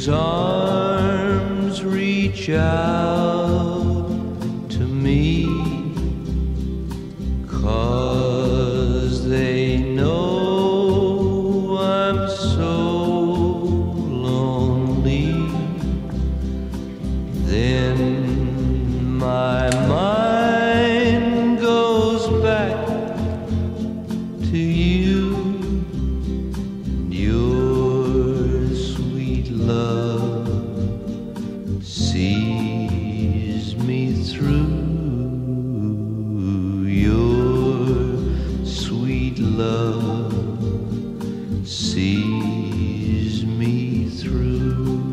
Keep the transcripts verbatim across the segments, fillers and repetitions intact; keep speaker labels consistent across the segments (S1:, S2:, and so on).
S1: Stranger's arms reach out to me, 'cause they know I'm so lonely. Then my mind goes back to you and your sweet love sees me through. Your sweet love sees me through.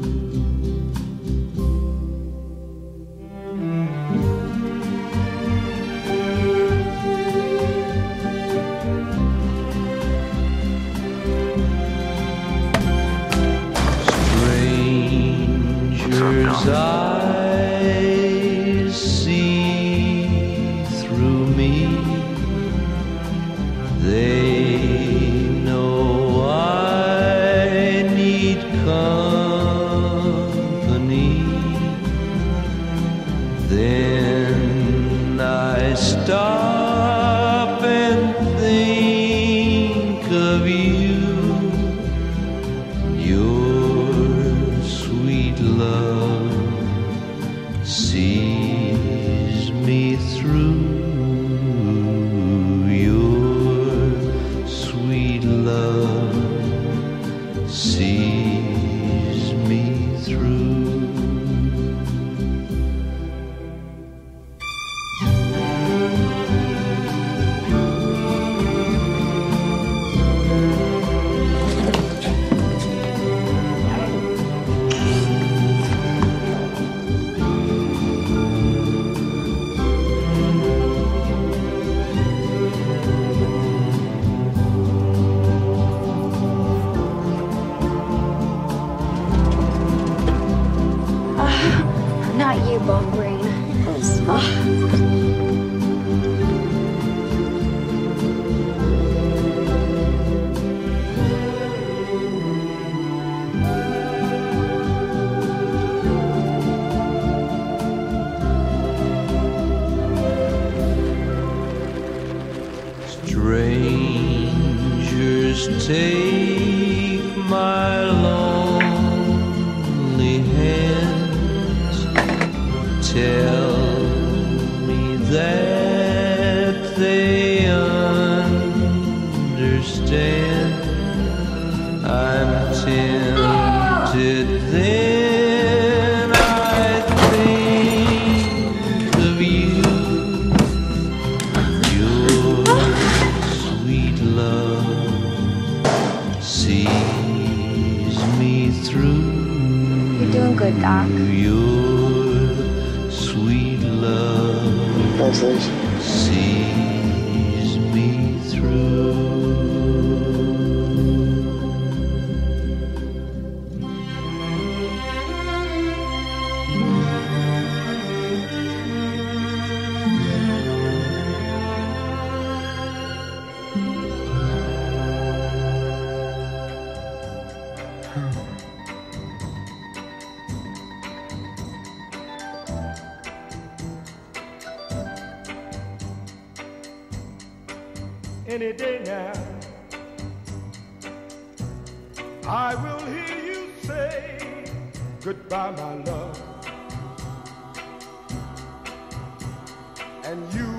S1: Stranger's eyes see through me. They know I need company. Then I stop and think of you. Your sweet love sees me through. Your sweet love sees me through.
S2: Not you, Bone Brain.
S1: Strangers take my lonely hands, tell me that they understand. I'm tempted, then I think of you. Your sweet love sees me through.
S2: You're doing good, Doc.
S1: Your sweet love sees me through.
S3: Any day now, I will hear you say goodbye, my love, and you